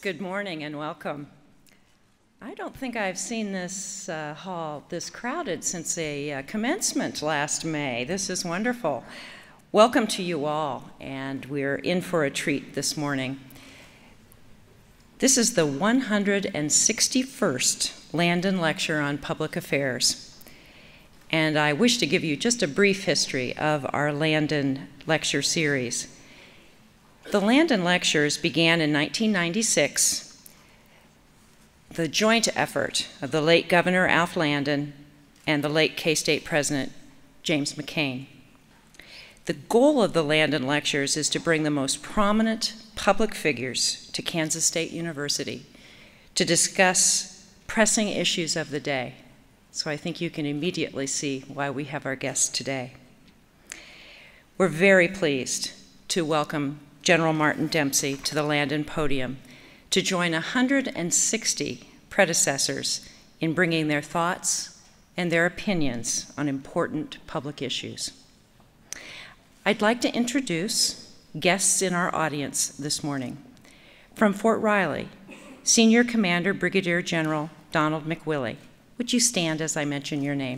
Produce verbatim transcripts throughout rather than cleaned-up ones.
Good morning and welcome. I don't think I've seen this uh, hall this crowded since a uh, commencement last May. This is wonderful. Welcome to you all, and we're in for a treat this morning. This is the one hundred sixty-first Landon Lecture on Public Affairs, and I wish to give you just a brief history of our Landon Lecture Series. The Landon Lectures began in nineteen ninety-six, the joint effort of the late Governor Alf Landon and the late K-State President James McCain. The goal of the Landon Lectures is to bring the most prominent public figures to Kansas State University to discuss pressing issues of the day. So I think you can immediately see why we have our guests today. We're very pleased to welcome General Martin Dempsey to the Landon podium to join one hundred sixty predecessors in bringing their thoughts and their opinions on important public issues. I'd like to introduce guests in our audience this morning. From Fort Riley, Senior Commander Brigadier General Donald McWillie. Would you stand as I mention your name?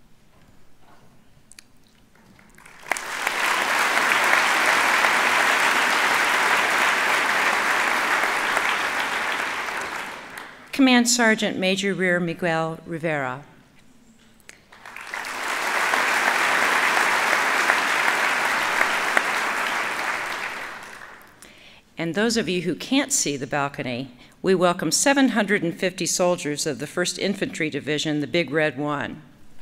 Command Sergeant Major Rear Miguel Rivera. And those of you who can't see the balcony, we welcome seven hundred fifty soldiers of the first Infantry Division, the Big Red One.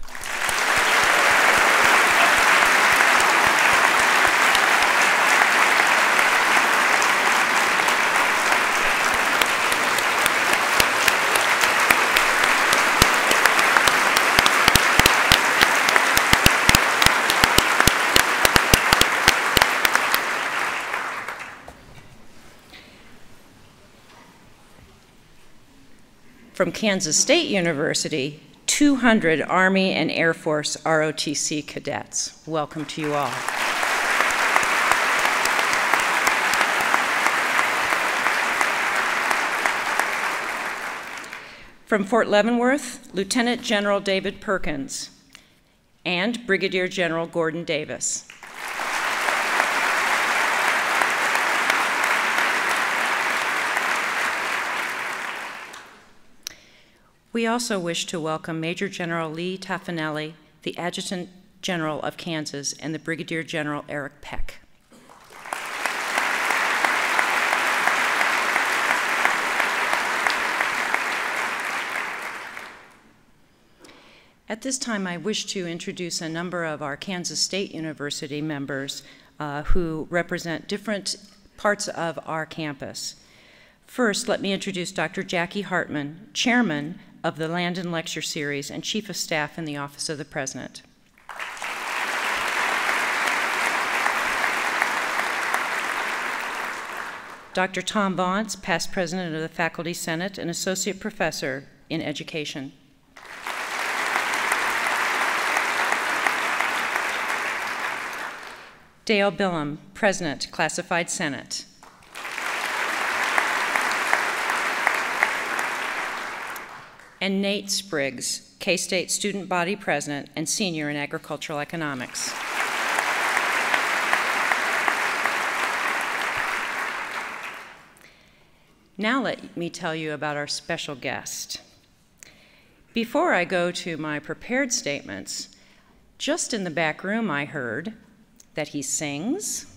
From Kansas State University, two hundred Army and Air Force R O T C cadets. Welcome to you all. From Fort Leavenworth, Lieutenant General David Perkins and Brigadier General Gordon Davis. We also wish to welcome Major General Lee Taffanelli, the Adjutant General of Kansas, and the Brigadier General Eric Peck. At this time, I wish to introduce a number of our Kansas State University members uh, who represent different parts of our campus. First, let me introduce Doctor Jackie Hartman, Chairman of the Landon Lecture Series and Chief of Staff in the Office of the President. Doctor Tom Bonds, past President of the Faculty Senate and Associate Professor in Education. Dale Billum, President, Classified Senate. And Nate Spriggs, K-State Student Body President and Senior in Agricultural Economics. Now let me tell you about our special guest. Before I go to my prepared statements, just in the back room I heard that he sings,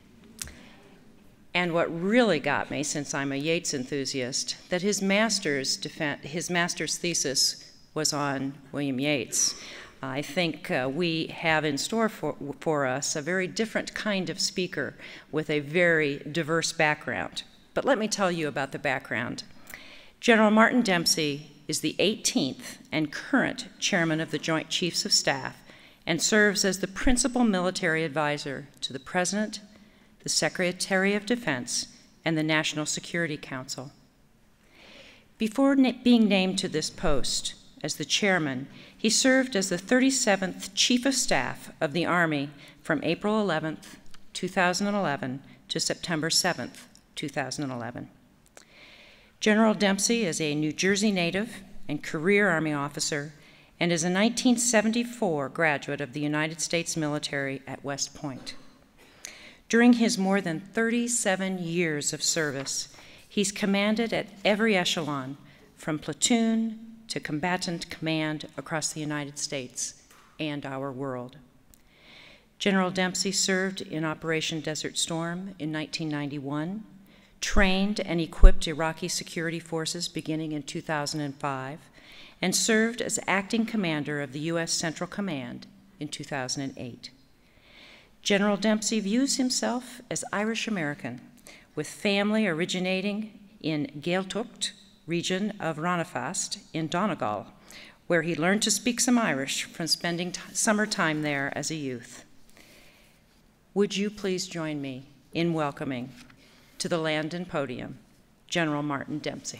and what really got me, since I'm a Yeats enthusiast, that his master's, his master's thesis was on William Yeats. I think uh, we have in store for, for us a very different kind of speaker with a very diverse background. But let me tell you about the background. General Martin Dempsey is the eighteenth and current chairman of the Joint Chiefs of Staff and serves as the principal military advisor to the President, the Secretary of Defense, and the National Security Council. Before na- being named to this post as the chairman, he served as the thirty-seventh Chief of Staff of the Army from April eleventh, two thousand eleven to September seventh, two thousand eleven. General Dempsey is a New Jersey native and career Army officer and is a nineteen seventy-four graduate of the United States military at West Point. During his more than thirty-seven years of service, he's commanded at every echelon, from platoon to combatant command across the United States and our world. General Dempsey served in Operation Desert Storm in nineteen ninety-one, trained and equipped Iraqi security forces beginning in two thousand five, and served as acting commander of the U S Central Command in two thousand eight. General Dempsey views himself as Irish-American, with family originating in Gaeltacht region of Ranafast in Donegal, where he learned to speak some Irish from spending t- summer time there as a youth. Would you please join me in welcoming to the Landon podium, General Martin Dempsey.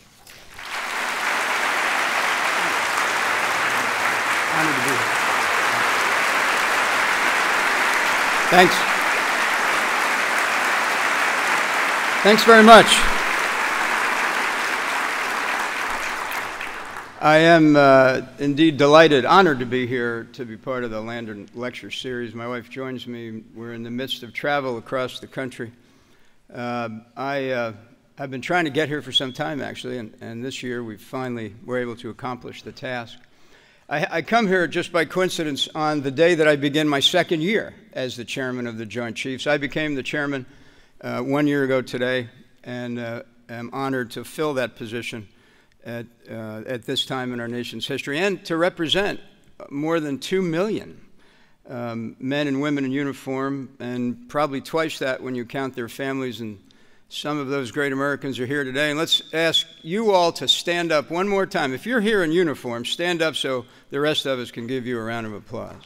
Honored to be here. Thanks. Thanks very much. I am uh, indeed delighted, honored to be here to be part of the Landon Lecture Series. My wife joins me. We're in the midst of travel across the country. Uh, I uh, have been trying to get here for some time, actually, and, and this year we finally were able to accomplish the task. I, I come here just by coincidence on the day that I begin my second year as the chairman of the Joint Chiefs. I became the chairman uh, one year ago today, and uh, am honored to fill that position at, uh, at this time in our nation's history, and to represent more than two million um, men and women in uniform, and probably twice that when you count their families, and some of those great Americans are here today. And let's ask you all to stand up one more time. If you're here in uniform, stand up so the rest of us can give you a round of applause.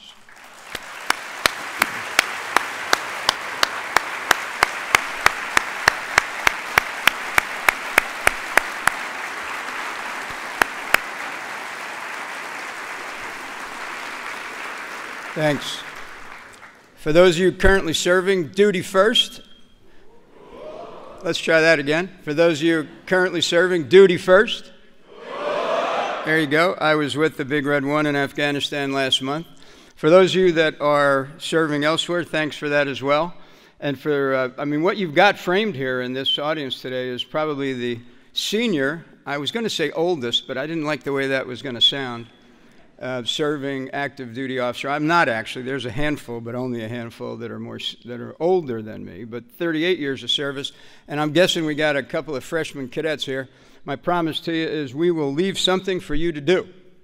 Thanks. For those of you currently serving, duty first. Let's try that again. For those of you currently serving, duty first. There you go. I was with the Big Red One in Afghanistan last month. For those of you that are serving elsewhere, thanks for that as well. And for, uh, I mean, what you've got framed here in this audience today is probably the senior, I was going to say oldest, but I didn't like the way that was going to sound, Uh, serving active duty officer. I'm not actually. There's a handful, but only a handful that are more that are older than me. But thirty-eight years of service, and I'm guessing we got a couple of freshman cadets here. My promise to you is we will leave something for you to do.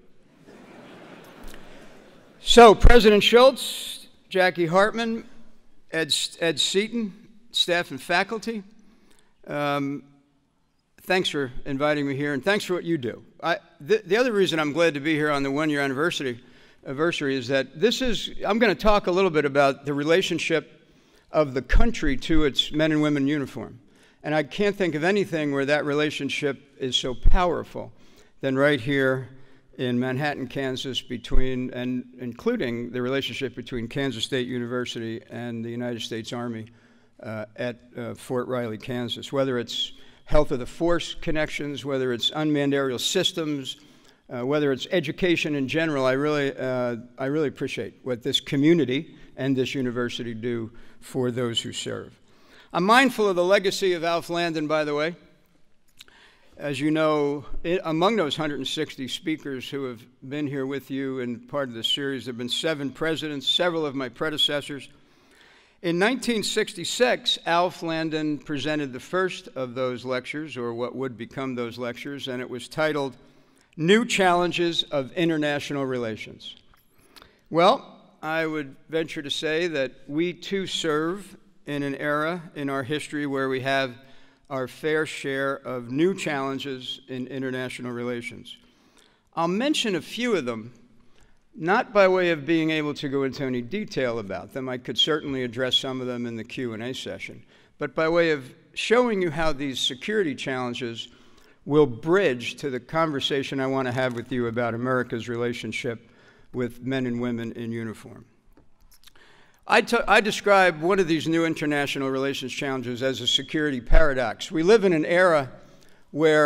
So, President Schultz, Jackie Hartman, Ed, Ed Seaton, staff and faculty. Um, Thanks for inviting me here, and thanks for what you do. I, the, the other reason I'm glad to be here on the one-year anniversary, anniversary is that this is, I'm going to talk a little bit about the relationship of the country to its men and women in uniform. And I can't think of anything where that relationship is so powerful than right here in Manhattan, Kansas, between, and including the relationship between Kansas State University and the United States Army uh, at uh, Fort Riley, Kansas. Whether it's health of the force connections, whether it's unmanned aerial systems, uh, whether it's education in general, I really, uh, I really appreciate what this community and this university do for those who serve. I'm mindful of the legacy of Alf Landon, by the way. As you know, it, among those one hundred sixty speakers who have been here with you and part of this series, there have been seven presidents, several of my predecessors. In nineteen sixty-six, Alf Landon presented the first of those lectures, or what would become those lectures, and it was titled, New Challenges of International Relations. Well, I would venture to say that we too serve in an era in our history where we have our fair share of new challenges in international relations. I'll mention a few of them, not by way of being able to go into any detail about them. I could certainly address some of them in the Q and A session, but by way of showing you how these security challenges will bridge to the conversation I want to have with you about America's relationship with men and women in uniform. I, I describe one of these new international relations challenges as a security paradox. We live in an era where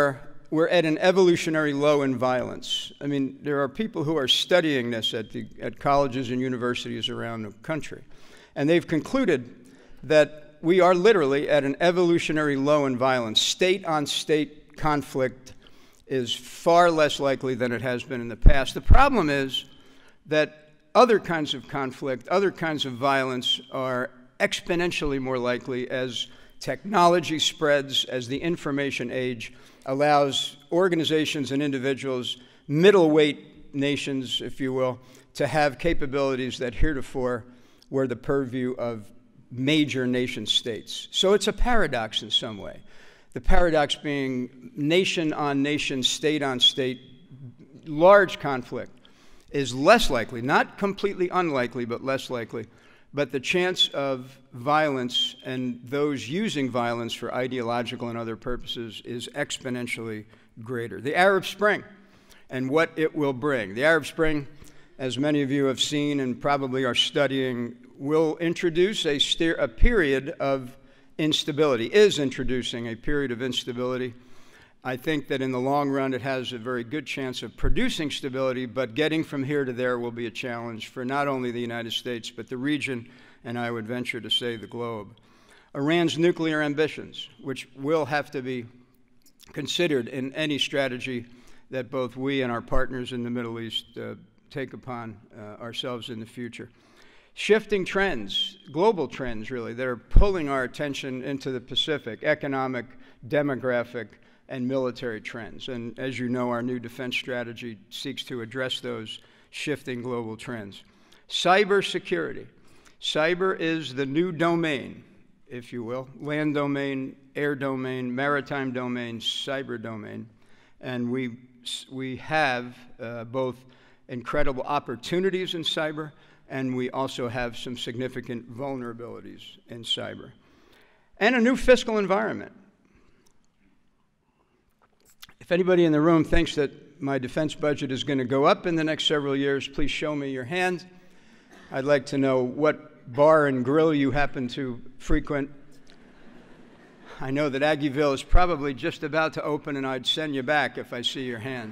we're at an evolutionary low in violence. I mean, there are people who are studying this at, the, at colleges and universities around the country, and they've concluded that we are literally at an evolutionary low in violence. State-on-state conflict is far less likely than it has been in the past. The problem is that other kinds of conflict, other kinds of violence are exponentially more likely as technology spreads, as the information age allows organizations and individuals, middleweight nations, if you will, to have capabilities that heretofore were the purview of major nation states. So it's a paradox in some way. The paradox being nation on nation, state on state, large conflict is less likely, not completely unlikely, but less likely. But the chance of violence and those using violence for ideological and other purposes is exponentially greater. The Arab Spring and what it will bring. The Arab Spring, as many of you have seen and probably are studying, will introduce a, steer, a period of instability, is introducing a period of instability. I think that in the long run it has a very good chance of producing stability, but getting from here to there will be a challenge for not only the United States, but the region, and I would venture to say the globe. Iran's nuclear ambitions, which will have to be considered in any strategy that both we and our partners in the Middle East uh, take upon uh, ourselves in the future. Shifting trends, global trends really, that are pulling our attention into the Pacific, economic, demographic, and military trends. And as you know, our new defense strategy seeks to address those shifting global trends. Cybersecurity. Cyber is the new domain, if you will, land domain, air domain, maritime domain, cyber domain. And we, we have uh, both incredible opportunities in cyber, and we also have some significant vulnerabilities in cyber. And a new fiscal environment. If anybody in the room thinks that my defense budget is going to go up in the next several years, please show me your hand. I'd like to know what bar and grill you happen to frequent. I know that Aggieville is probably just about to open, and I'd send you back if I see your hand.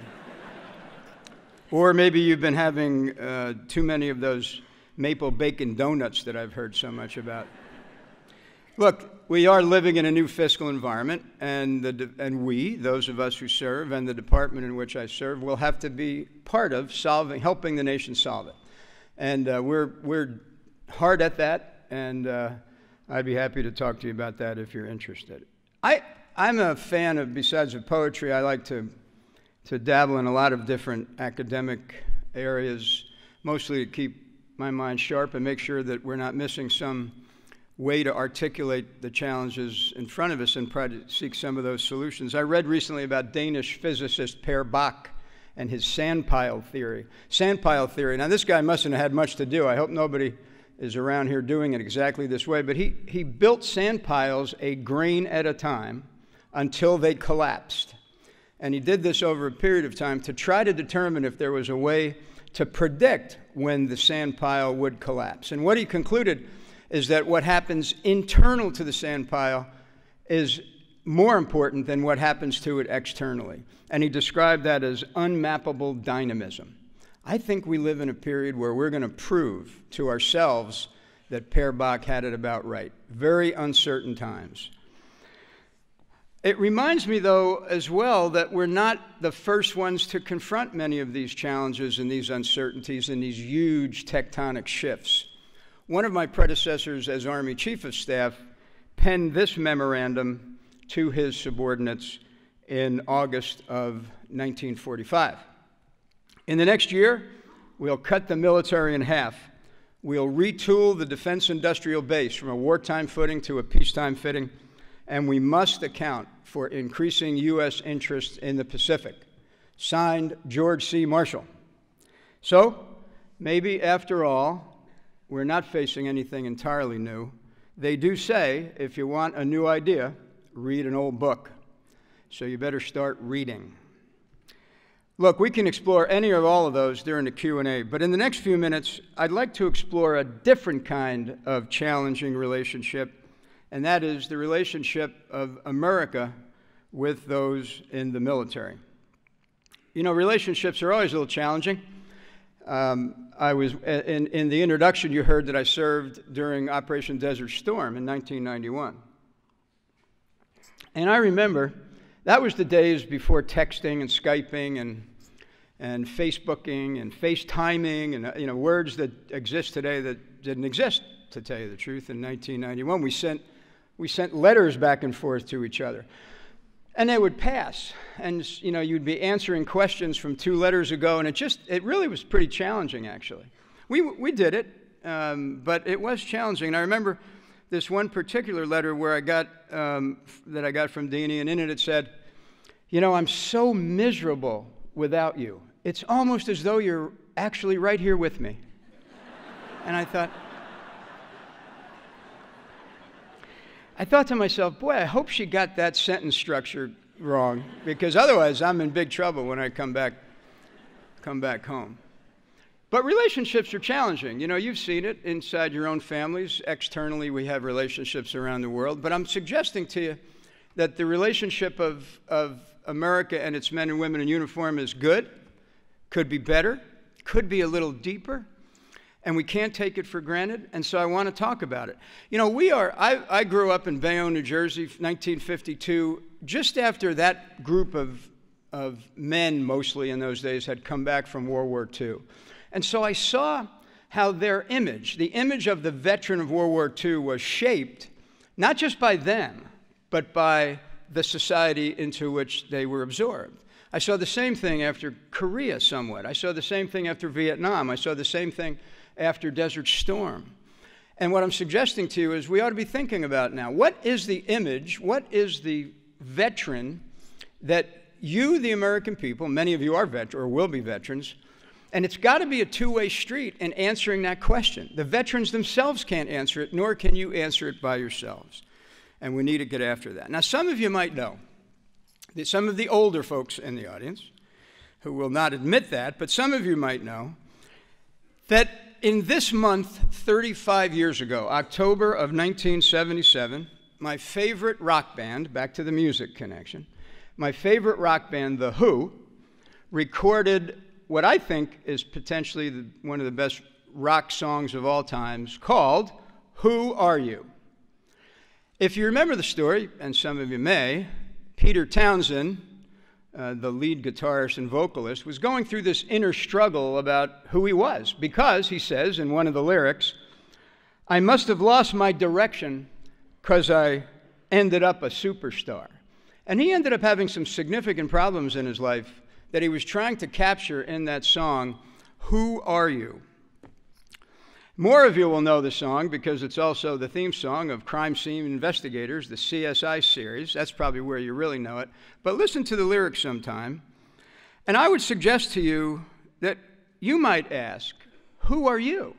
Or maybe you've been having uh, too many of those maple bacon donuts that I've heard so much about. Look, we are living in a new fiscal environment, and, the, and we, those of us who serve, and the department in which I serve, will have to be part of solving, helping the nation solve it. And uh, we're, we're hard at that, and uh, I'd be happy to talk to you about that if you're interested. I, I'm a fan of, besides of poetry, I like to, to dabble in a lot of different academic areas, mostly to keep my mind sharp and make sure that we're not missing some way to articulate the challenges in front of us and try to seek some of those solutions. I read recently about Danish physicist Per Bach and his sandpile theory. Sandpile theory, now this guy mustn't have had much to do. I hope nobody is around here doing it exactly this way, but he, he built sand piles a grain at a time until they collapsed. And he did this over a period of time to try to determine if there was a way to predict when the sand pile would collapse. And what he concluded is that what happens internal to the sand pile is more important than what happens to it externally. And he described that as unmappable dynamism. I think we live in a period where we're going to prove to ourselves that Per Bach had it about right. Very uncertain times. It reminds me, though, as well, that we're not the first ones to confront many of these challenges and these uncertainties and these huge tectonic shifts. One of my predecessors as Army Chief of Staff penned this memorandum to his subordinates in August of nineteen forty-five. In the next year, we'll cut the military in half. We'll retool the defense industrial base from a wartime footing to a peacetime footing, and we must account for increasing U S interests in the Pacific. Signed, George C. Marshall. So, maybe after all, we're not facing anything entirely new. They do say, if you want a new idea, read an old book. So you better start reading. Look, we can explore any or all of those during the Q and A, but in the next few minutes, I'd like to explore a different kind of challenging relationship, and that is the relationship of America with those in the military. You know, relationships are always a little challenging. Um, I was, in, in the introduction you heard that I served during Operation Desert Storm in nineteen ninety-one. And I remember that was the days before texting and Skyping and, and Facebooking and FaceTiming and, you know, words that exist today that didn't exist, to tell you the truth. In nineteen ninety-one, we sent, we sent letters back and forth to each other. And they would pass, and you know, you'd be answering questions from two letters ago, and it just, it really was pretty challenging, actually. We, we did it, um, but it was challenging. And I remember this one particular letter where I got, um, that I got from Deanie, and in it it said, you know, I'm so miserable without you. It's almost as though you're actually right here with me. And I thought, I thought to myself, boy, I hope she got that sentence structure wrong, because otherwise I'm in big trouble when I come back, come back home. But relationships are challenging. You know, you've seen it inside your own families. Externally, we have relationships around the world. But I'm suggesting to you that the relationship of, of America and its men and women in uniform is good, could be better, could be a little deeper, and we can't take it for granted, and so I want to talk about it. You know, we are, I, I grew up in Bayonne, New Jersey, nineteen fifty-two, just after that group of, of men, mostly in those days, had come back from World War Two. And so I saw how their image, the image of the veteran of World War Two, was shaped, not just by them, but by the society into which they were absorbed. I saw the same thing after Korea somewhat. I saw the same thing after Vietnam. I saw the same thing after Desert Storm. And what I'm suggesting to you is we ought to be thinking about now, what is the image, what is the veteran that you, the American people, many of you are veterans or will be veterans, and it's got to be a two-way street in answering that question. The veterans themselves can't answer it, nor can you answer it by yourselves. And we need to get after that. Now, some of you might know, that some of the older folks in the audience, who will not admit that, but some of you might know, that in this month, thirty-five years ago, October of nineteen seventy-seven, my favorite rock band, back to the music connection, my favorite rock band, The Who, recorded what I think is potentially the, one of the best rock songs of all times, called Who Are You? If you remember the story, and some of you may, Peter Townsend, uh, the lead guitarist and vocalist, was going through this inner struggle about who he was, because, he says in one of the lyrics, I must have lost my direction because I ended up a superstar. And he ended up having some significant problems in his life that he was trying to capture in that song, Who Are You? More of you will know the song because it's also the theme song of Crime Scene Investigators, the C S I series. That's probably where you really know it. But listen to the lyrics sometime. And I would suggest to you that you might ask, who are you?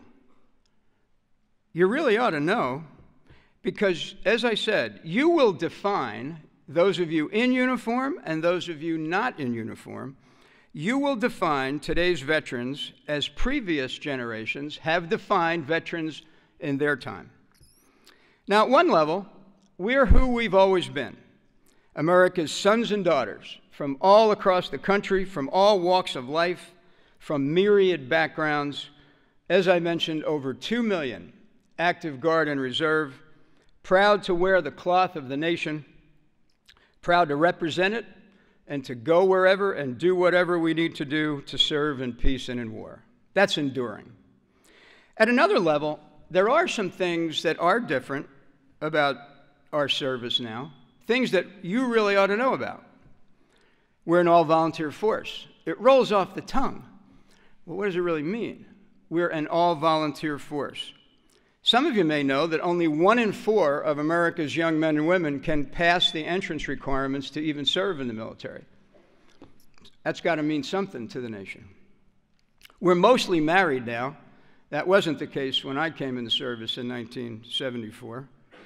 You really ought to know, because as I said, you will define, those of you in uniform and those of you not in uniform, you will define today's veterans as previous generations have defined veterans in their time. Now, at one level, we're who we've always been, America's sons and daughters from all across the country, from all walks of life, from myriad backgrounds. As I mentioned, over two million active guard and reserve, proud to wear the cloth of the nation, proud to represent it, and to go wherever and do whatever we need to do to serve in peace and in war. That's enduring. At another level, there are some things that are different about our service now, things that you really ought to know about. We're an all-volunteer force. It rolls off the tongue. Well, what does it really mean? We're an all-volunteer force. Some of you may know that only one in four of America's young men and women can pass the entrance requirements to even serve in the military. That's got to mean something to the nation. We're mostly married now. That wasn't the case when I came into service in nineteen seventy-four.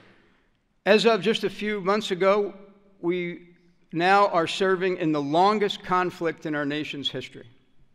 As of just a few months ago, we now are serving in the longest conflict in our nation's history.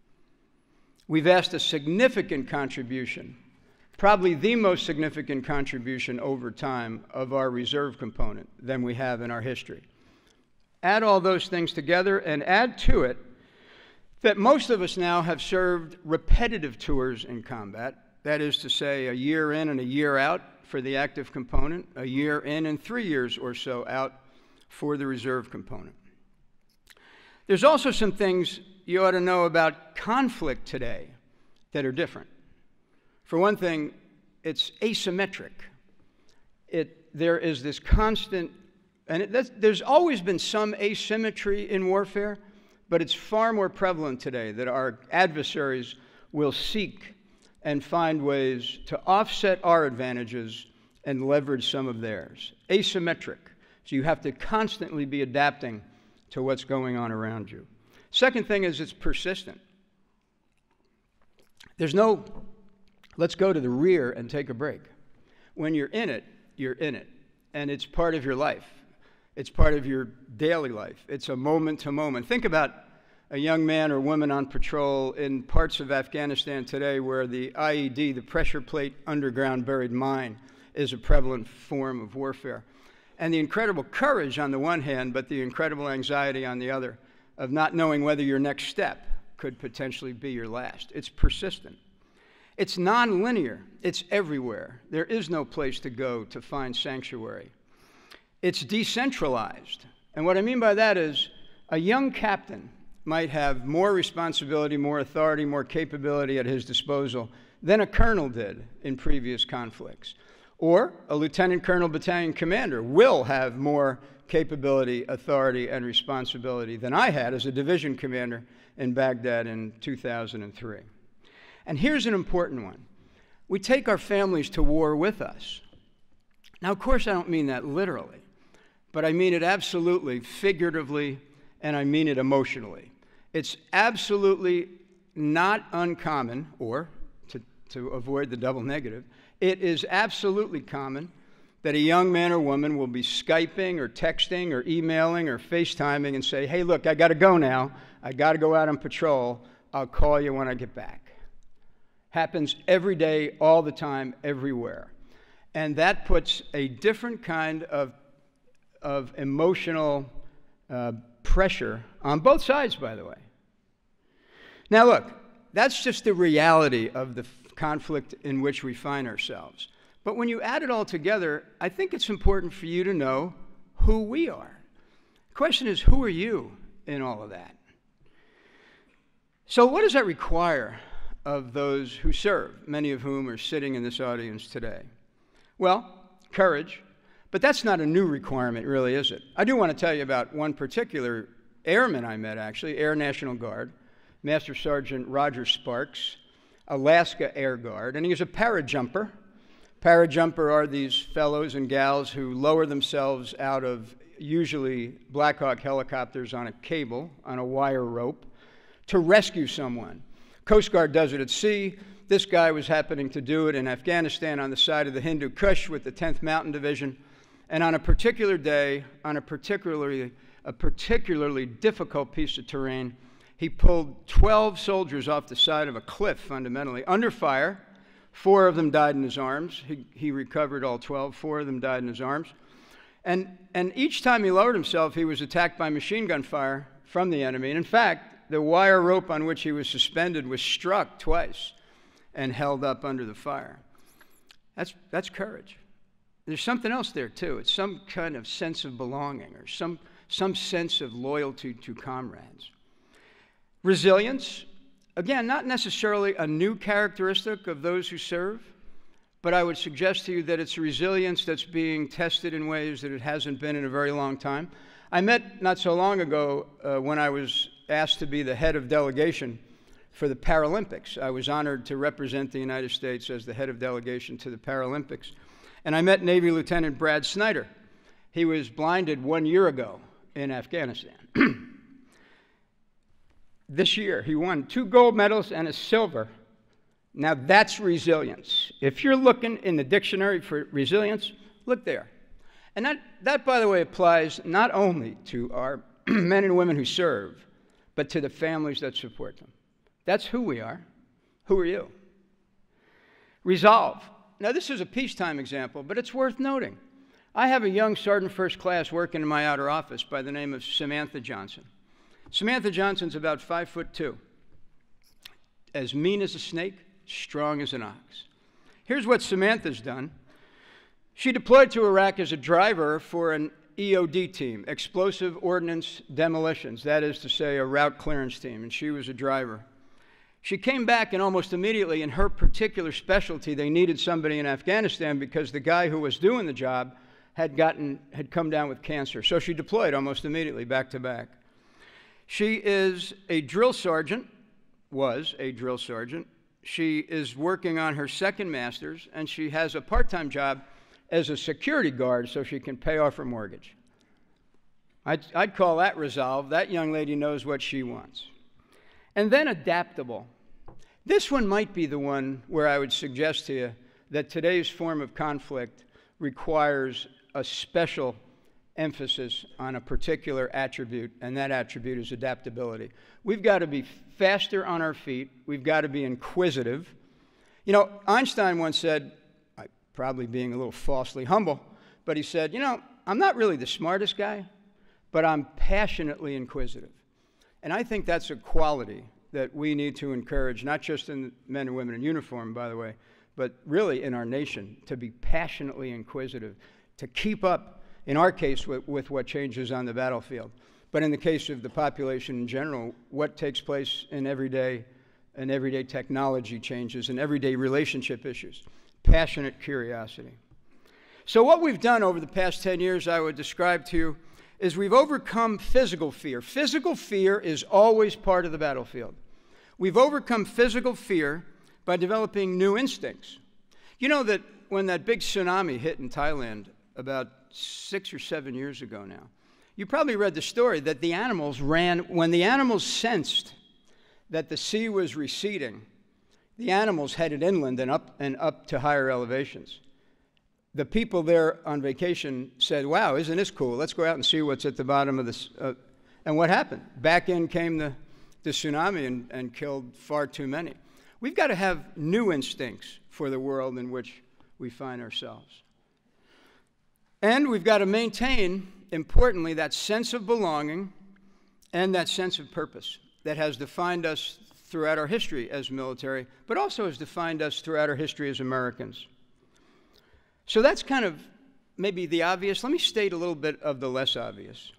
We've asked a significant contribution, probably the most significant contribution over time of our reserve component than we have in our history. Add all those things together and add to it that most of us now have served repetitive tours in combat. That is to say, a year in and a year out for the active component, a year in and three years or so out for the reserve component. There's also some things you ought to know about conflict today that are different. For one thing, it's asymmetric. It, there is this constant, and it, that's, there's always been some asymmetry in warfare, but it's far more prevalent today that our adversaries will seek and find ways to offset our advantages and leverage some of theirs. Asymmetric. So you have to constantly be adapting to what's going on around you. Second thing is it's persistent. There's no, let's go to the rear and take a break. When you're in it, you're in it. And it's part of your life. It's part of your daily life. It's a moment to moment. Think about a young man or woman on patrol in parts of Afghanistan today where the I E D, the pressure plate underground buried mine, is a prevalent form of warfare. And the incredible courage on the one hand, but the incredible anxiety on the other of not knowing whether your next step could potentially be your last. It's persistent. It's nonlinear. It's everywhere. There is no place to go to find sanctuary. It's decentralized. And what I mean by that is a young captain might have more responsibility, more authority, more capability at his disposal than a colonel did in previous conflicts. Or a lieutenant colonel battalion commander will have more capability, authority, and responsibility than I had as a division commander in Baghdad in two thousand three. And here's an important one. We take our families to war with us. Now, of course, I don't mean that literally, but I mean it absolutely figuratively, and I mean it emotionally. It's absolutely not uncommon, or to, to avoid the double negative, it is absolutely common that a young man or woman will be Skyping or texting or emailing or FaceTiming and say, hey, look, I got to go now. I got to go out on patrol. I'll call you when I get back. Happens every day, all the time, everywhere. And that puts a different kind of, of emotional uh, pressure on both sides, by the way. Now, look, that's just the reality of the conflict in which we find ourselves. But when you add it all together, I think it's important for you to know who we are. The question is, who are you in all of that? So what does that require of those who serve, many of whom are sitting in this audience today? Well, courage, but that's not a new requirement, really, is it? I do want to tell you about one particular airman I met, actually, Air National Guard, Master Sergeant Roger Sparks, Alaska Air Guard, and he was a parajumper. Parajumper are these fellows and gals who lower themselves out of usually Black Hawk helicopters on a cable, on a wire rope, to rescue someone. Coast Guard does it at sea. This guy was happening to do it in Afghanistan on the side of the Hindu Kush with the tenth Mountain Division. And on a particular day, on a particularly, a particularly difficult piece of terrain, he pulled twelve soldiers off the side of a cliff, fundamentally, under fire. Four of them died in his arms. He, he recovered all twelve. Four of them died in his arms. And, and each time he lowered himself, he was attacked by machine gun fire from the enemy. And in fact, the wire rope on which he was suspended was struck twice and held up under the fire. That's, that's courage. There's something else there, too. It's some kind of sense of belonging or some, some sense of loyalty to comrades. Resilience, again, not necessarily a new characteristic of those who serve, but I would suggest to you that it's a resilience that's being tested in ways that it hasn't been in a very long time. I met not so long ago uh, when I was asked to be the head of delegation for the Paralympics. I was honored to represent the United States as the head of delegation to the Paralympics. And I met Navy Lieutenant Brad Snyder. He was blinded one year ago in Afghanistan. This year, he won two gold medals and a silver. Now that's resilience. If you're looking in the dictionary for resilience, look there. And that, that, by the way, applies not only to our men and women who serve, but to the families that support them. That's who we are. Who are you? Resolve. Now, this is a peacetime example, but it's worth noting. I have a young sergeant first class working in my outer office by the name of Samantha Johnson. Samantha Johnson's about five foot two, as mean as a snake, strong as an ox. Here's what Samantha's done. She deployed to Iraq as a driver for an E O D team, Explosive Ordnance Demolitions, that is to say, a route clearance team, and she was a driver. She came back, and almost immediately, in her particular specialty, they needed somebody in Afghanistan because the guy who was doing the job had gotten, had come down with cancer. So she deployed almost immediately, back to back. She is a drill sergeant, was a drill sergeant. She is working on her second master's, and she has a part-time job as a security guard so she can pay off her mortgage. I'd, I'd call that resolve. That young lady knows what she wants. And then adaptable. This one might be the one where I would suggest to you that today's form of conflict requires a special emphasis on a particular attribute, and that attribute is adaptability. We've got to be faster on our feet. We've got to be inquisitive. You know, Einstein once said, probably being a little falsely humble, but he said, you know, I'm not really the smartest guy, but I'm passionately inquisitive. And I think that's a quality that we need to encourage, not just in men and women in uniform, by the way, but really in our nation, to be passionately inquisitive, to keep up, in our case, with, with what changes on the battlefield. But in the case of the population in general, what takes place in everyday, in everyday technology changes and everyday relationship issues. Passionate curiosity. So what we've done over the past ten years, I would describe to you, is we've overcome physical fear. Physical fear is always part of the battlefield. We've overcome physical fear by developing new instincts. You know that when that big tsunami hit in Thailand about six or seven years ago now, you probably read the story that the animals ran, when the animals sensed that the sea was receding, the animals headed inland and up and up to higher elevations. The people there on vacation said, wow, isn't this cool? Let's go out and see what's at the bottom of this. Uh, and what happened? Back in came the, the tsunami and, and killed far too many. We've got to have new instincts for the world in which we find ourselves. And we've got to maintain, importantly, that sense of belonging and that sense of purpose that has defined us throughout our history as military, but also has defined us throughout our history as Americans. So that's kind of maybe the obvious. Let me state a little bit of the less obvious.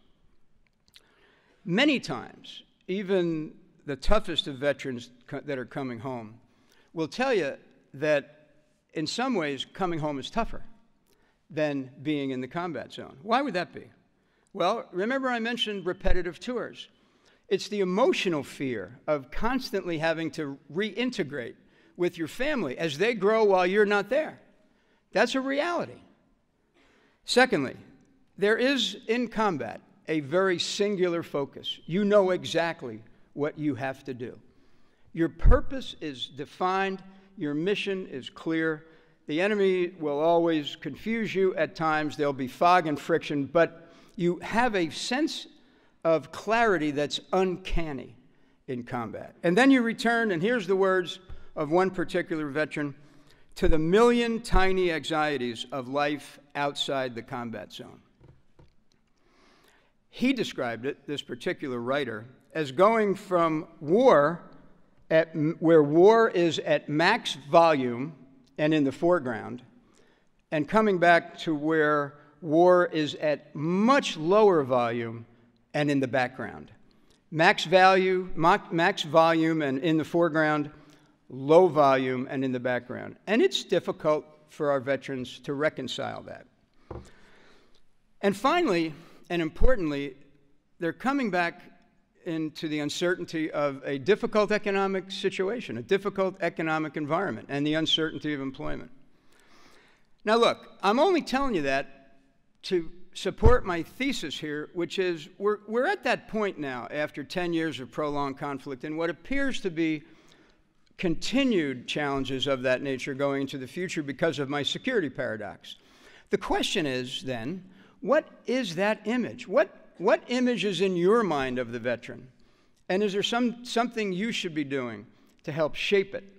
Many times, even the toughest of veterans that are coming home will tell you that in some ways coming home is tougher than being in the combat zone. Why would that be? Well, remember I mentioned repetitive tours. It's the emotional fear of constantly having to reintegrate with your family as they grow while you're not there. That's a reality. Secondly, there is in combat a very singular focus. You know exactly what you have to do. Your purpose is defined, your mission is clear. The enemy will always confuse you at times, there'll be fog and friction, but you have a sense of clarity that's uncanny in combat. And then you return, and here's the words of one particular veteran, to the million tiny anxieties of life outside the combat zone. He described it, this particular writer, as going from war, at, where war is at max volume and in the foreground, and coming back to where war is at much lower volume and in the background. Max value, max volume and in the foreground, low volume and in the background. And it's difficult for our veterans to reconcile that. And finally, and importantly, they're coming back into the uncertainty of a difficult economic situation, a difficult economic environment, and the uncertainty of employment. Now look, I'm only telling you that to support my thesis here, which is we're, we're at that point now after ten years of prolonged conflict and what appears to be continued challenges of that nature going into the future because of my security paradox. The question is then, what is that image? What, what image is in your mind of the veteran? And is there some, something you should be doing to help shape it?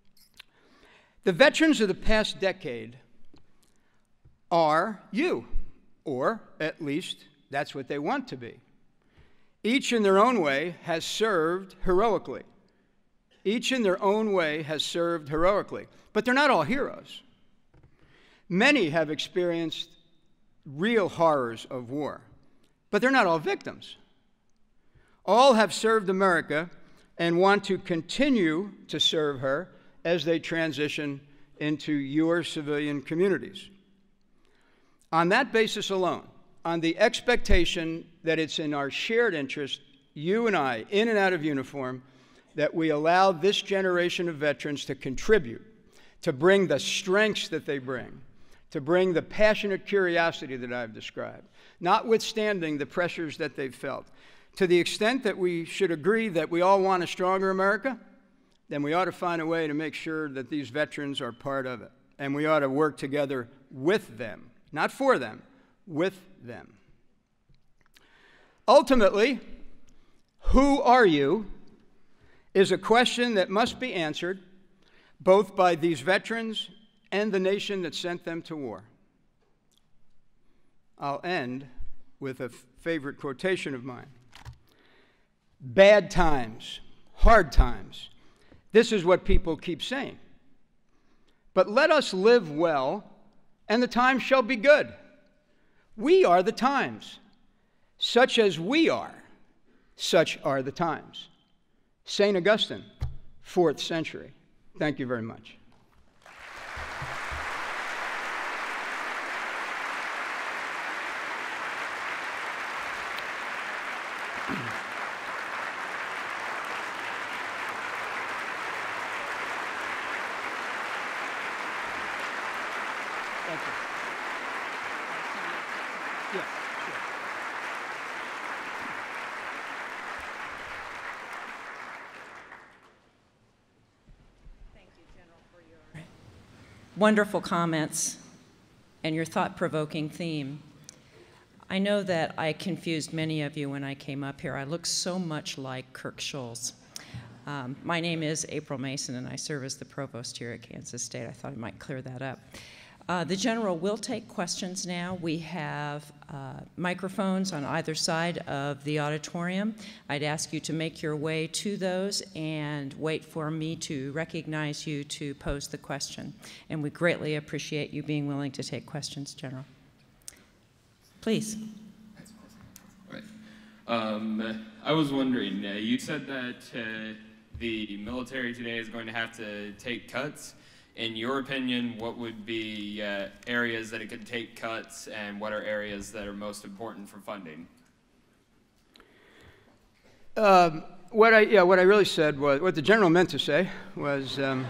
The veterans of the past decade are you. or at least that's what they want to be. Each in their own way has served heroically. Each in their own way has served heroically. But they're not all heroes. Many have experienced real horrors of war, but they're not all victims. All have served America and want to continue to serve her as they transition into your civilian communities. On that basis alone, on the expectation that it's in our shared interest, you and I, in and out of uniform, that we allow this generation of veterans to contribute, to bring the strengths that they bring, to bring the passionate curiosity that I've described, notwithstanding the pressures that they've felt. To the extent that we should agree that we all want a stronger America, then we ought to find a way to make sure that these veterans are part of it. And we ought to work together with them, not for them, with them. Ultimately, who are you is a question that must be answered both by these veterans and the nation that sent them to war. I'll end with a favorite quotation of mine. Bad times, hard times. This is what people keep saying. But let us live well, and the times shall be good. We are the times. Such as we are, such are the times. Saint Augustine, fourth century. Thank you very much. Thank you. Yeah, sure. Thank you, General, for your wonderful comments and your thought-provoking theme. I know that I confused many of you when I came up here. I look so much like Kirk Schulz. Um, my name is April Mason, and I serve as the provost here at Kansas State. I thought I might clear that up. Uh, the General will take questions now. We have uh, microphones on either side of the auditorium. I'd ask you to make your way to those and wait for me to recognize you to pose the question. And we greatly appreciate you being willing to take questions, General. Please. Right. Um, I was wondering, uh, you said that uh, the military today is going to have to take cuts. In your opinion, what would be uh, areas that it could take cuts, and what are areas that are most important for funding? Um, what I yeah, what I really said was, what the General meant to say was um,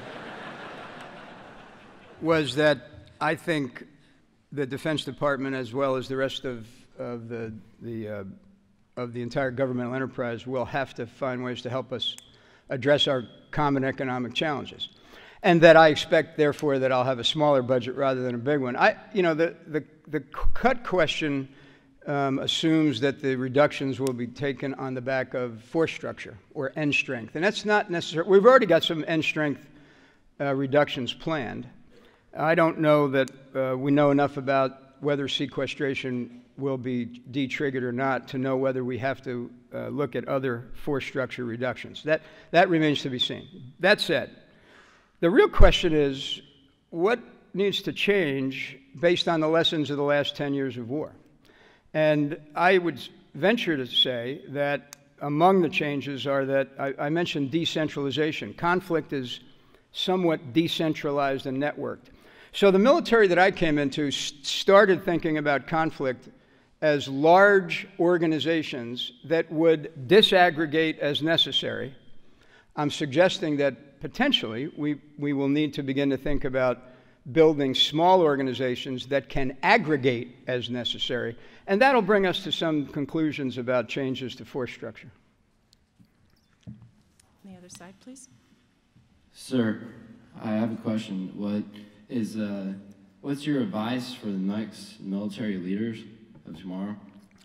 was that I think the Defense Department, as well as the rest of of the the uh, of the entire governmental enterprise, will have to find ways to help us address our common economic challenges. And that I expect, therefore, that I'll have a smaller budget rather than a big one. I, you know, the, the, the cut question um, assumes that the reductions will be taken on the back of force structure or end strength. And that's not necessary. We've already got some end strength uh, reductions planned. I don't know that uh, we know enough about whether sequestration will be de-triggered or not to know whether we have to uh, look at other force structure reductions. That, that remains to be seen. That said, the real question is, what needs to change based on the lessons of the last ten years of war? And I would venture to say that among the changes are that, I, I mentioned decentralization. Conflict is somewhat decentralized and networked. So the military that I came into started thinking about conflict as large organizations that would disaggregate as necessary. I'm suggesting that potentially, we, we will need to begin to think about building small organizations that can aggregate as necessary, and that'll bring us to some conclusions about changes to force structure. On the other side, please. Sir, I have a question. What is, uh, what's your advice for the next military leaders of tomorrow?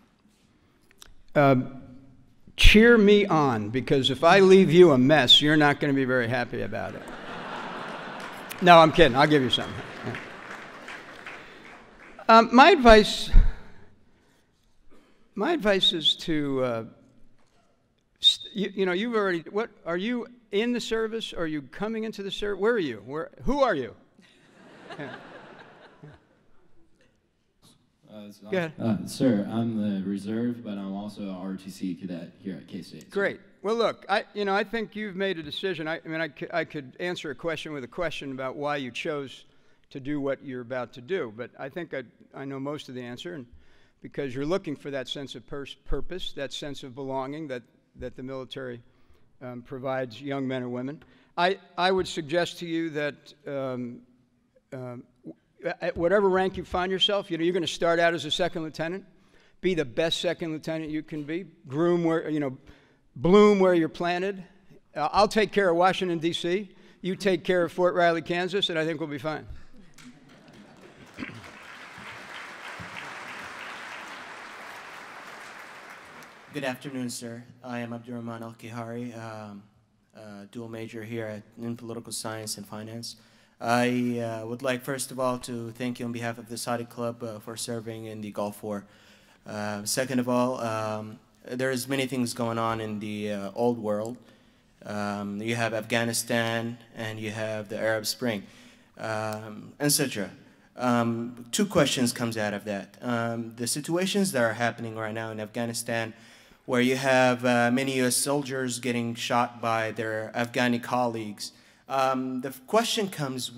Um, Cheer me on, because if I leave you a mess, you're not going to be very happy about it. No, I'm kidding. I'll give you something. Um, my advice my advice is to, uh, you, you know, you've already, what, are you in the service? Are you coming into the service? Where are you? Where, who are you? Yeah. Uh, so Go ahead. Uh, sir, I'm the reserve, but I'm also an R O T C cadet here at K-State. Great. Well, look, I, you know, I think you've made a decision. I, I mean, I, I could answer a question with a question about why you chose to do what you're about to do, but I think I, I know most of the answer, and because you're looking for that sense of pers purpose, that sense of belonging that, that the military um, provides young men and women. I, I would suggest to you that um, um, at whatever rank you find yourself, you know, you're going to start out as a second lieutenant. Be the best second lieutenant you can be. Groom where, you know, bloom where you're planted. Uh, I'll take care of Washington, D C You take care of Fort Riley, Kansas, and I think we'll be fine. Good afternoon, sir. I am Abdurrahman Al-Kihari, um, uh, dual major here at, in political science and finance. I uh, would like, first of all, to thank you on behalf of the Saudi Club uh, for serving in the Gulf War. Uh, second of all, um, there's many things going on in the uh, old world. Um, you have Afghanistan and you have the Arab Spring, um, et cetera. Um, two questions comes out of that. Um, the situations that are happening right now in Afghanistan, where you have uh, many U S soldiers getting shot by their Afghani colleagues. Um, the question comes,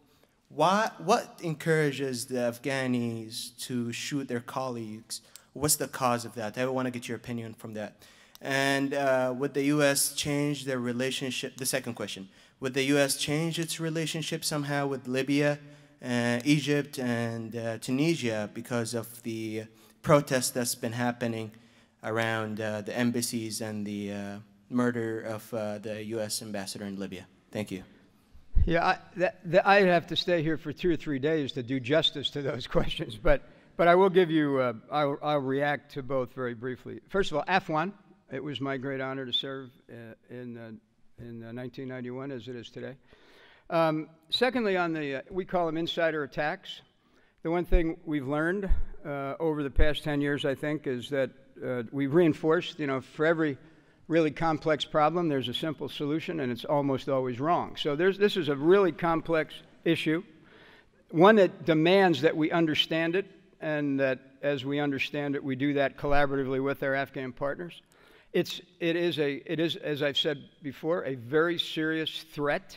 why, what encourages the Afghanis to shoot their colleagues? What's the cause of that? I want to get your opinion from that. And uh, would the U S change their relationship? The second question, would the U S change its relationship somehow with Libya, uh, Egypt, and uh, Tunisia because of the protest that's been happening around uh, the embassies and the uh, murder of uh, the U S ambassador in Libya? Thank you. Yeah, I, that, that, I'd have to stay here for two or three days to do justice to those questions, but, but I will give you, uh, I'll, I'll react to both very briefly. First of all, Afwan, it was my great honor to serve uh, in, uh, in uh, nineteen ninety-one, as it is today. Um, secondly, on the, uh, we call them insider attacks. The one thing we've learned uh, over the past ten years, I think, is that uh, we've reinforced, you know, for every really complex problem, there's a simple solution, and it's almost always wrong. So there's, this is a really complex issue, one that demands that we understand it, and that as we understand it, we do that collaboratively with our Afghan partners. It's, it is, a, it is, as I've said before, a very serious threat,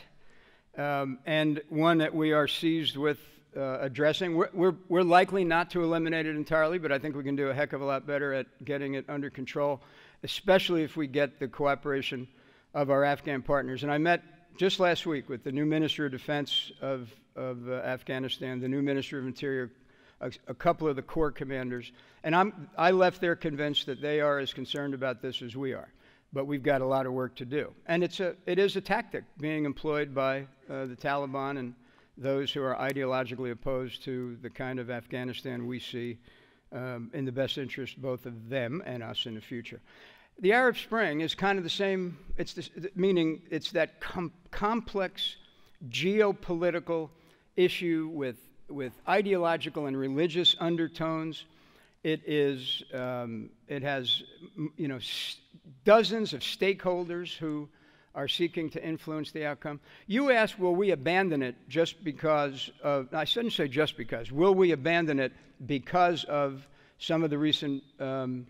um, and one that we are seized with uh, addressing. We're, we're, we're likely not to eliminate it entirely, but I think we can do a heck of a lot better at getting it under control, especially if we get the cooperation of our Afghan partners. And I met just last week with the new Minister of Defense of, of uh, Afghanistan, the new Minister of Interior, a, a couple of the Corps commanders, and I'm, I left there convinced that they are as concerned about this as we are. But we've got a lot of work to do. And it's a, it is a tactic being employed by uh, the Taliban and those who are ideologically opposed to the kind of Afghanistan we see um, in the best interest both of them and us in the future. The Arab Spring is kind of the same, it's this, meaning it's that com complex geopolitical issue with, with ideological and religious undertones. It is, um, it has, you know, dozens of stakeholders who are seeking to influence the outcome. You asked, will we abandon it just because of, I shouldn't say just because, will we abandon it because of some of the recent um,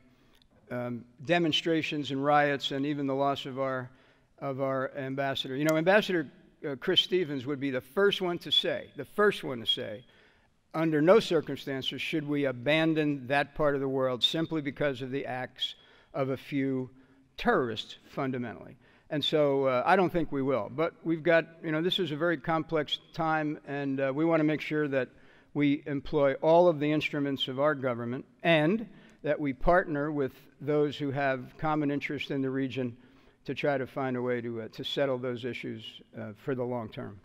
um, demonstrations and riots and even the loss of our, of our ambassador? You know, Ambassador uh, Chris Stevens would be the first one to say, the first one to say, under no circumstances should we abandon that part of the world simply because of the acts of a few terrorists, fundamentally. And so uh, I don't think we will. But we've got, you know, this is a very complex time, and uh, we want to make sure that we employ all of the instruments of our government and that we partner with those who have common interest in the region to try to find a way to, uh, to settle those issues uh, for the long term.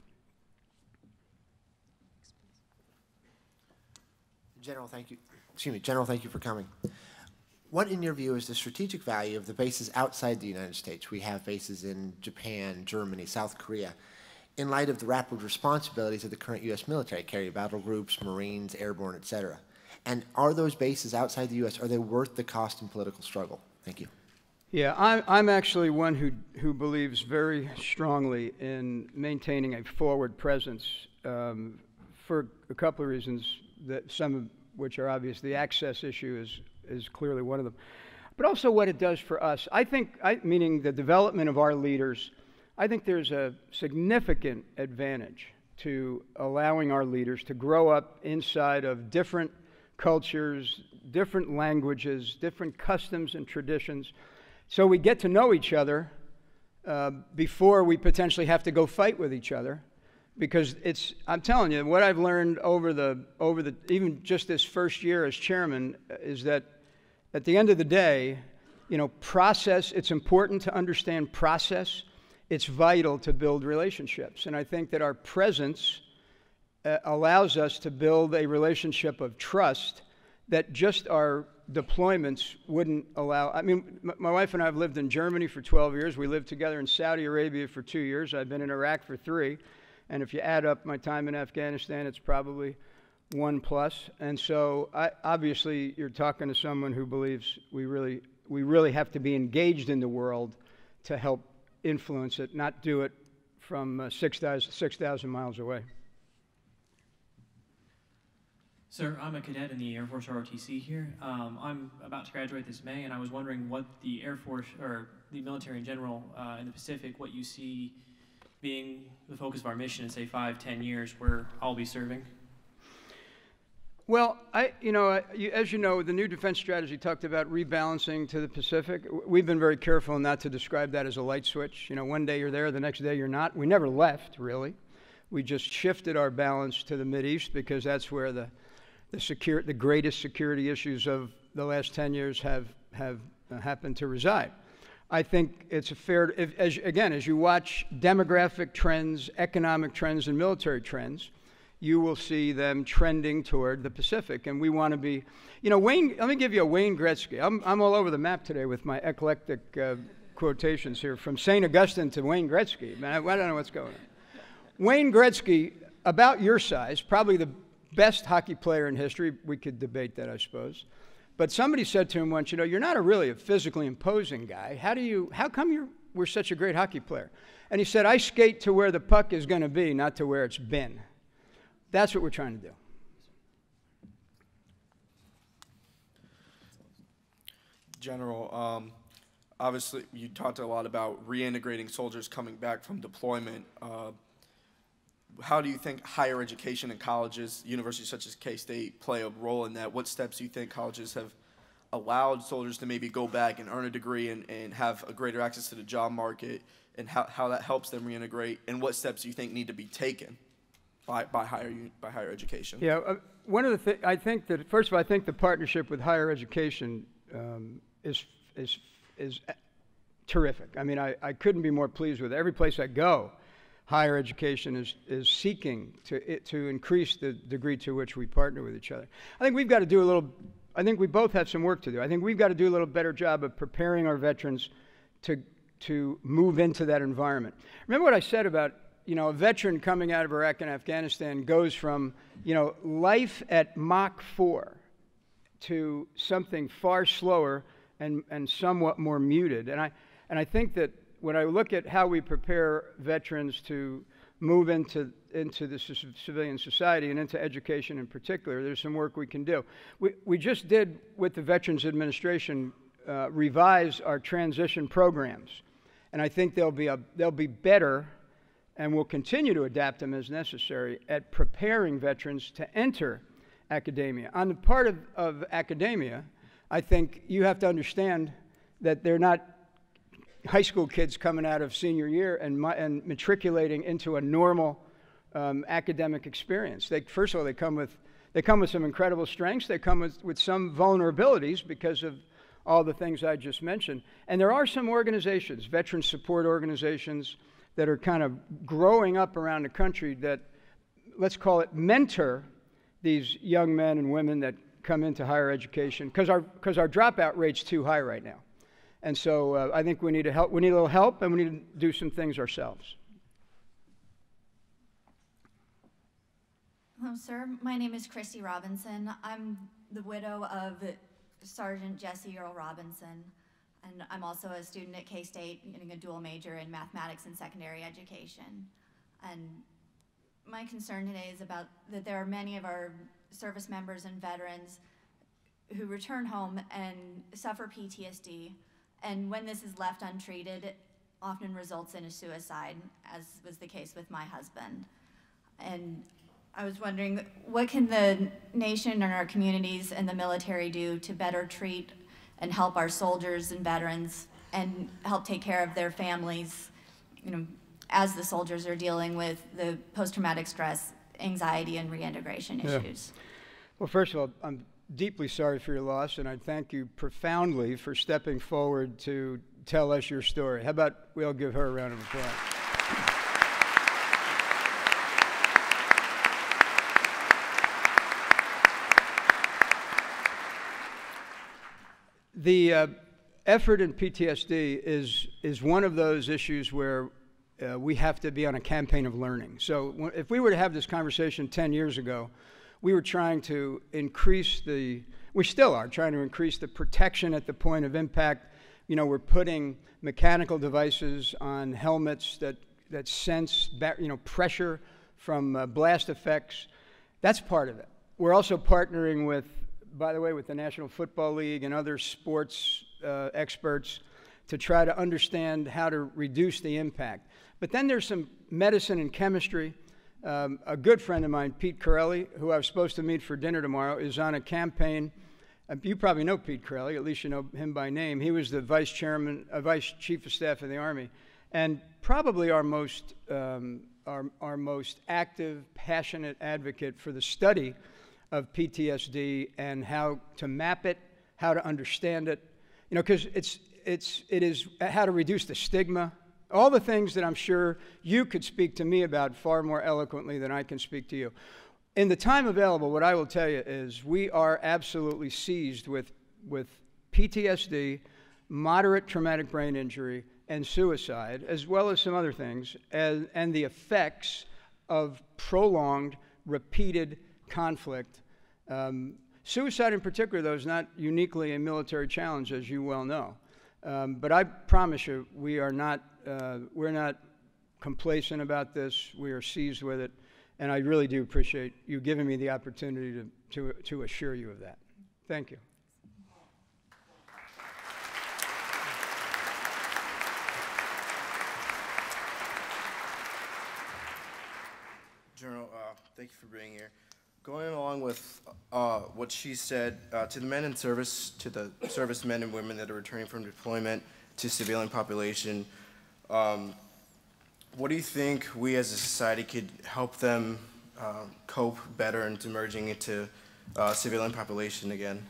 General, thank you. Excuse me, General, thank you for coming. What, in your view, is the strategic value of the bases outside the United States? We have bases in Japan, Germany, South Korea. In light of the rapid responsibilities of the current U S military, carry battle groups, Marines, airborne, et cetera. And are those bases outside the U S, are they worth the cost in political struggle? Thank you. Yeah, I'm, I'm actually one who, who believes very strongly in maintaining a forward presence um, for a couple of reasons, that some of which are obvious. The access issue is, is clearly one of them. But also what it does for us. I think, I, meaning the development of our leaders, I think there's a significant advantage to allowing our leaders to grow up inside of different cultures, different languages, different customs and traditions. So we get to know each other uh, before we potentially have to go fight with each other. Because it's, I'm telling you, what I've learned over the, over the, even just this first year as chairman, is that at the end of the day, you know, process, it's important to understand process. It's vital to build relationships. And I think that our presence uh, allows us to build a relationship of trust that just our deployments wouldn't allow. I mean, m my wife and I have lived in Germany for twelve years. We lived together in Saudi Arabia for two years. I've been in Iraq for three. And if you add up my time in Afghanistan, it's probably one plus. And so I, obviously you're talking to someone who believes we really, we really have to be engaged in the world to help influence it, not do it from uh, six thousand miles away. Sir, I'm a cadet in the Air Force R O T C here. Um, I'm about to graduate this May, and I was wondering what the Air Force, or the military in general uh, in the Pacific, what you see being the focus of our mission in, say, five, ten years, where I'll be serving. Well, I, you know, I, you, as you know, the new defense strategy talked about rebalancing to the Pacific. We've been very careful not to describe that as a light switch. You know, one day you're there, the next day you're not. We never left, really. We just shifted our balance to the Mideast because that's where the the secure, the greatest security issues of the last ten years have have uh, happened to reside. I think it's a fair, if, as, again, as you watch demographic trends, economic trends, and military trends, you will see them trending toward the Pacific. And we want to be, you know, Wayne, let me give you a Wayne Gretzky. I'm, I'm all over the map today with my eclectic uh, quotations here, from Saint Augustine to Wayne Gretzky. Man, I, I don't know what's going on. Wayne Gretzky, about your size, probably the best hockey player in history. We could debate that, I suppose. But somebody said to him once, you know, you're not a really a physically imposing guy. How do you, how come you were such a great hockey player? And he said, I skate to where the puck is going to be, not to where it's been. That's what we're trying to do. General, um, obviously you talked a lot about reintegrating soldiers coming back from deployment. Uh, how do you think higher education and colleges, universities such as K-State, play a role in that? What steps do you think colleges have allowed soldiers to maybe go back and earn a degree and, and have a greater access to the job market, and how, how that helps them reintegrate, and what steps do you think need to be taken by, by, higher, by higher education? Yeah, uh, one of the things, I think that, first of all, I think the partnership with higher education um, is, is, is terrific. I mean, I, I couldn't be more pleased with it. Every place I go, higher education is, is seeking to, it, to increase the degree to which we partner with each other. I think we've got to do a little, I think we both have some work to do. I think we've got to do a little better job of preparing our veterans to, to move into that environment. Remember what I said about, you know, a veteran coming out of Iraq and Afghanistan goes from, you know, life at Mach four to something far slower and, and somewhat more muted. And I, and I think that when I look at how we prepare veterans to move into, into the civilian society and into education in particular, there's some work we can do. We, we just did, with the Veterans Administration, uh, revise our transition programs. And I think they'll be, a, they'll be better, and we'll continue to adapt them as necessary, at preparing veterans to enter academia. On the part of, of academia, I think you have to understand that they're not high school kids coming out of senior year and, and matriculating into a normal um, academic experience. They, first of all, they come with, they come with some incredible strengths. They come with, with some vulnerabilities because of all the things I just mentioned. And there are some organizations, veteran support organizations, that are kind of growing up around the country that, let's call it, mentor these young men and women that come into higher education, because our, because our dropout rate's too high right now. And so uh, I think we need to help. We need a little help, and we need to do some things ourselves. Hello, sir. My name is Christy Robinson. I'm the widow of Sergeant Jesse Earl Robinson, and I'm also a student at K-State getting a dual major in mathematics and secondary education. And my concern today is about that there are many of our service members and veterans who return home and suffer P T S D, and when this is left untreated, it often results in a suicide, as was the case with my husband. And I was wondering, what can the nation and our communities and the military do to better treat and help our soldiers and veterans and help take care of their families, you know, as the soldiers are dealing with the post-traumatic stress, anxiety, and reintegration issues? Yeah. Well, first of all, I'm deeply sorry for your loss, and I thank you profoundly for stepping forward to tell us your story. How about we all give her a round of applause? The uh, effort in P T S D is, is one of those issues where uh, we have to be on a campaign of learning. So if we were to have this conversation ten years ago, we were trying to increase the, we still are trying to increase the protection at the point of impact. You know, we're putting mechanical devices on helmets that, that sense, you know, pressure from uh, blast effects. That's part of it. We're also partnering with, by the way, with the National Football League and other sports uh, experts to try to understand how to reduce the impact. But then there's some medicine and chemistry. Um, a good friend of mine, Pete Corelli, who I was supposed to meet for dinner tomorrow, is on a campaign. Uh, you probably know Pete Corelli, at least you know him by name. He was the vice chairman, uh, vice chief of staff of the Army, and probably our most, um, our, our most active, passionate advocate for the study of P T S D and how to map it, how to understand it, you know, because it's, it's, it is how to reduce the stigma. All the things that I'm sure you could speak to me about far more eloquently than I can speak to you. In the time available, what I will tell you is we are absolutely seized with, with P T S D, moderate traumatic brain injury, and suicide, as well as some other things, and, and the effects of prolonged, repeated conflict. Um, suicide in particular, though, is not uniquely a military challenge, as you well know. Um, but I promise you, we are not, uh, we're not complacent about this. We are seized with it. And I really do appreciate you giving me the opportunity to, to, to assure you of that. Thank you. General, uh, thank you for being here. Going along with uh, what she said, uh, to the men in service, to the servicemen and women that are returning from deployment, to civilian population, um, what do you think we as a society could help them uh, cope better into merging into uh, civilian population again?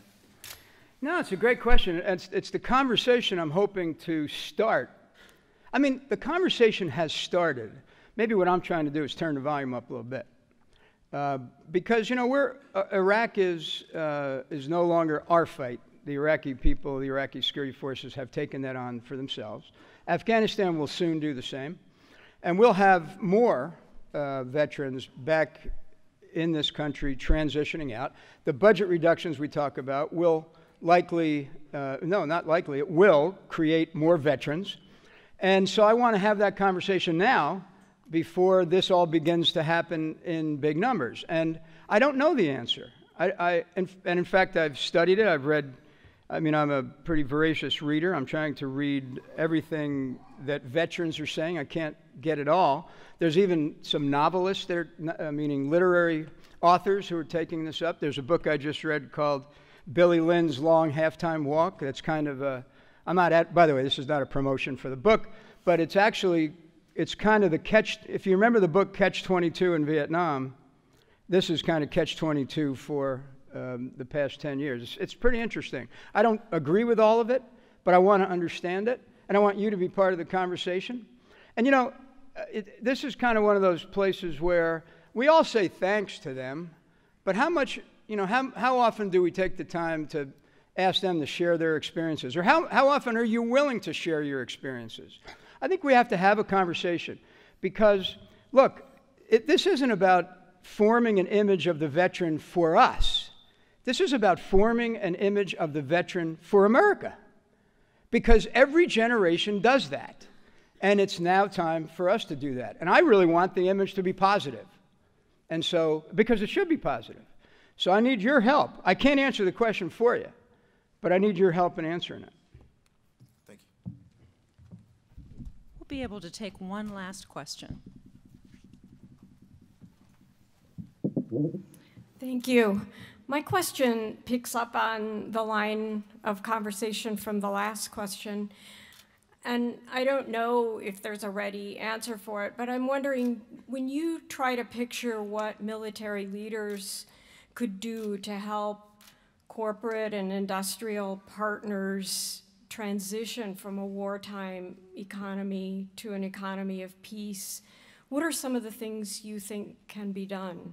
No, it's a great question. It's, it's the conversation I'm hoping to start. I mean, the conversation has started. Maybe what I'm trying to do is turn the volume up a little bit. Uh, because, you know, we're, uh, Iraq is, uh, is no longer our fight. The Iraqi people, the Iraqi security forces have taken that on for themselves. Afghanistan will soon do the same. And we'll have more uh, veterans back in this country transitioning out. The budget reductions we talk about will likely, uh, no, not likely, it will create more veterans. And so I want to have that conversation now before this all begins to happen in big numbers. And I don't know the answer. I, I, and, and in fact, I've studied it. I've read, I mean, I'm a pretty voracious reader. I'm trying to read everything that veterans are saying. I can't get it all. There's even some novelists, that are, uh, meaning literary authors, who are taking this up. There's a book I just read called Billy Lynn's Long Halftime Walk. That's kind of a, I'm not at, by the way, this is not a promotion for the book, but it's actually, it's kind of the catch, if you remember the book Catch twenty-two in Vietnam, this is kind of Catch twenty-two for um, the past ten years. It's, it's pretty interesting. I don't agree with all of it, but I want to understand it, and I want you to be part of the conversation. And you know, it, this is kind of one of those places where we all say thanks to them, but how much, you know, how, how often do we take the time to ask them to share their experiences? Or how, how often are you willing to share your experiences? I think we have to have a conversation because, look, it, this isn't about forming an image of the veteran for us. This is about forming an image of the veteran for America, because every generation does that. And it's now time for us to do that. And I really want the image to be positive. And so, because it should be positive. So I need your help. I can't answer the question for you, but I need your help in answering it. Thank you. We'll be able to take one last question. Thank you. My question picks up on the line of conversation from the last question. And I don't know if there's a ready answer for it, but I'm wondering, when you try to picture what military leaders could do to help corporate and industrial partners transition from a wartime economy to an economy of peace, what are some of the things you think can be done?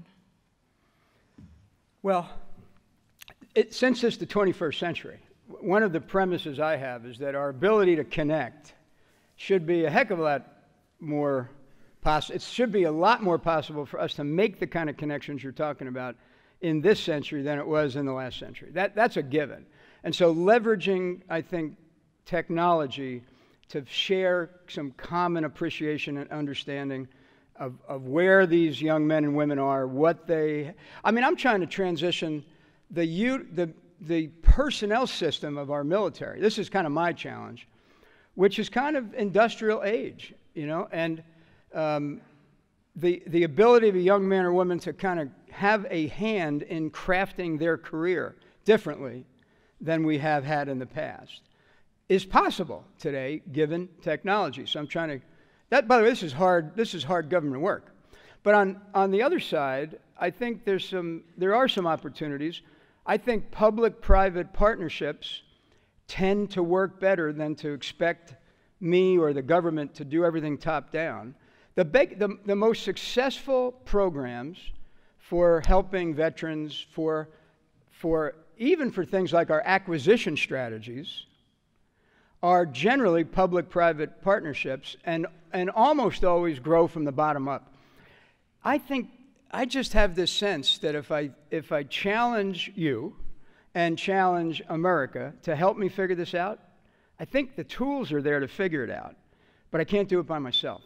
Well, it, since it's the twenty-first century, one of the premises I have is that our ability to connect should be a heck of a lot more possible. It should be a lot more possible for us to make the kind of connections you're talking about in this century than it was in the last century. That, that's a given. And so leveraging, I think, technology to share some common appreciation and understanding of, of where these young men and women are, what they, I mean, I'm trying to transition the, the, the personnel system of our military. This is kind of my challenge, which is kind of industrial age, you know, and um, the, the ability of a young man or woman to kind of have a hand in crafting their career differently than we have had in the past is possible today, given technology. So I'm trying to, that, by the way, this is hard, this is hard government work. But on, on the other side, I think there's some, there are some opportunities. I think public-private partnerships tend to work better than to expect me or the government to do everything top-down. The, big, the, the most successful programs for helping veterans, for, for even for things like our acquisition strategies, are generally public-private partnerships and, and almost always grow from the bottom up. I think, I just have this sense that if I, if I challenge you and challenge America to help me figure this out, I think the tools are there to figure it out, but I can't do it by myself.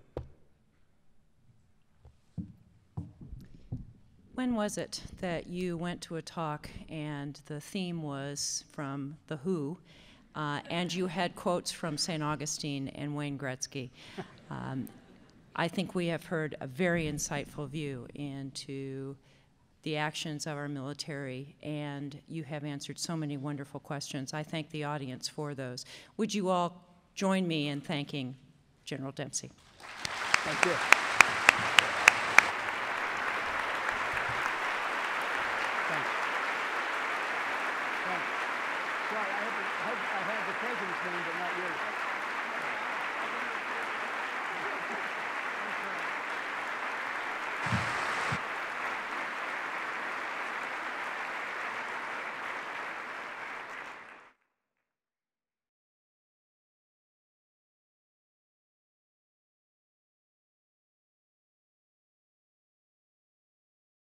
When was it that you went to a talk and the theme was from The Who, uh, and you had quotes from Saint Augustine and Wayne Gretzky? Um, I think we have heard a very insightful view into the actions of our military, and you have answered so many wonderful questions. I thank the audience for those. Would you all join me in thanking General Dempsey? Thank you.